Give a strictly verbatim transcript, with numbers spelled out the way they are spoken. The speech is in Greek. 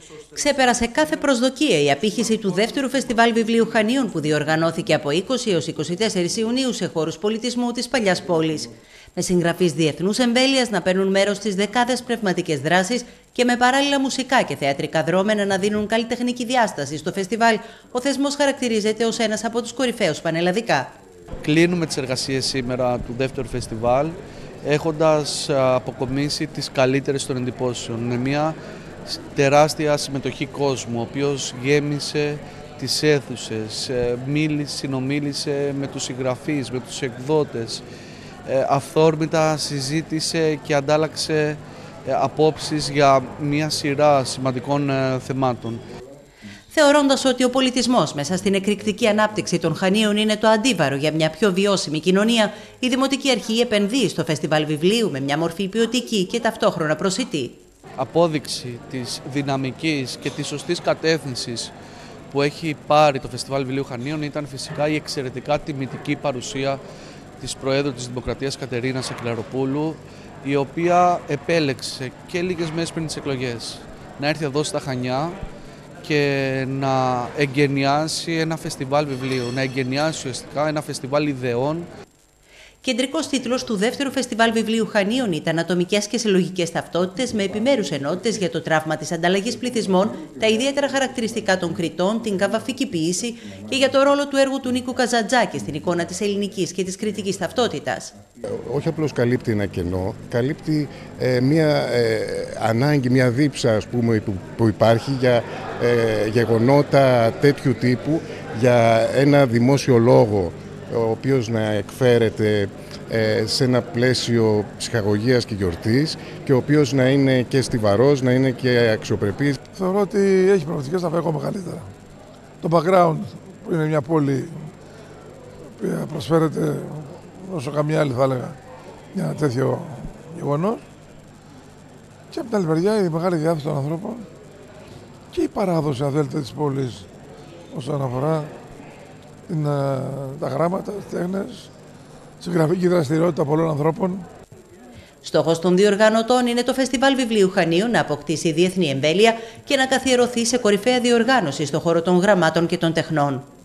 Ξέπερασε κάθε προσδοκία η απήχηση του δεύτερου φεστιβάλ βιβλίου Χανίων που διοργανώθηκε από είκοσι έως είκοσι τέσσερις Ιουνίου σε χώρους πολιτισμού της παλιάς πόλης. Με συγγραφείς διεθνούς εμβέλειας να παίρνουν μέρος στις δεκάδες πνευματικές δράσεις και με παράλληλα μουσικά και θεατρικά δρόμενα να δίνουν καλλιτεχνική διάσταση στο φεστιβάλ, ο θεσμός χαρακτηρίζεται ως ένας από τους κορυφαίους πανελλαδικά. Κλείνουμε τις εργασίες σήμερα του δεύτερου φεστιβάλ, έχοντας αποκομίσει τις καλύτερες των εντυπώσεων. Με μια τεράστια συμμετοχή κόσμου, ο οποίος γέμισε τις αίθουσες, μίλησε, συνομίλησε με τους συγγραφείς, με τους εκδότες, αυθόρμητα συζήτησε και αντάλλαξε απόψεις για μια σειρά σημαντικών θεμάτων. Θεωρώντας ότι ο πολιτισμός μέσα στην εκρηκτική ανάπτυξη των Χανίων είναι το αντίβαρο για μια πιο βιώσιμη κοινωνία, η Δημοτική Αρχή επενδύει στο Φεστιβάλ Βιβλίου με μια μορφή ποιοτική και ταυτόχρονα προσιτή. Απόδειξη της δυναμικής και της σωστής κατεύθυνσης που έχει πάρει το Φεστιβάλ Βιβλίου Χανίων ήταν φυσικά η εξαιρετικά τιμητική παρουσία της Προέδρου της Δημοκρατίας Κατερίνας Ακυλαροπούλου, η οποία επέλεξε και λίγες μέρες πριν τις εκλογές να έρθει εδώ στα Χανιά και να εγκαινιάσει ένα φεστιβάλ βιβλίου, να εγκαινιάσει ουσιαστικά ένα φεστιβάλ ιδεών. Κεντρικός τίτλος του δεύτερου φεστιβάλ βιβλίου Χανίων ήταν «Ατομικές και συλλογικές ταυτότητες» με επιμέρους ενότητες για το τραύμα της ανταλλαγής πληθυσμών, τα ιδιαίτερα χαρακτηριστικά των Κρητών, την καβαφική ποίηση και για το ρόλο του έργου του Νίκου Καζαντζάκη στην εικόνα της ελληνικής και της κρητικής ταυτότητας. Όχι απλώς καλύπτει ένα κενό, καλύπτει ε, μια ε, ανάγκη, μια δίψα ας πούμε, που, που υπάρχει για ε, γεγονότα τέτοιου τύπου, για ένα δημόσιο λόγο ο οποίος να εκφέρεται ε, σε ένα πλαίσιο ψυχαγωγίας και γιορτής και ο οποίος να είναι και στιβαρός, να είναι και αξιοπρεπής. Θεωρώ ότι έχει προοπτικές να πάει ακόμα καλύτερα. Το background που είναι μια πόλη που προσφέρεται όσο καμία άλλη θα έλεγα για ένα τέτοιο γεγονός, και από την άλλη μεριά η μεγάλη διάθεση των ανθρώπων και η παράδοση αν θέλετε της πόλης όσον αφορά την, τα γράμματα, τις τέχνες, τη γραφική δραστηριότητα πολλών ανθρώπων. Στόχος των διοργανωτών είναι το Φεστιβάλ Βιβλίου Χανίων να αποκτήσει διεθνή εμβέλεια και να καθιερωθεί σε κορυφαία διοργάνωση στον χώρο των γραμμάτων και των τεχνών.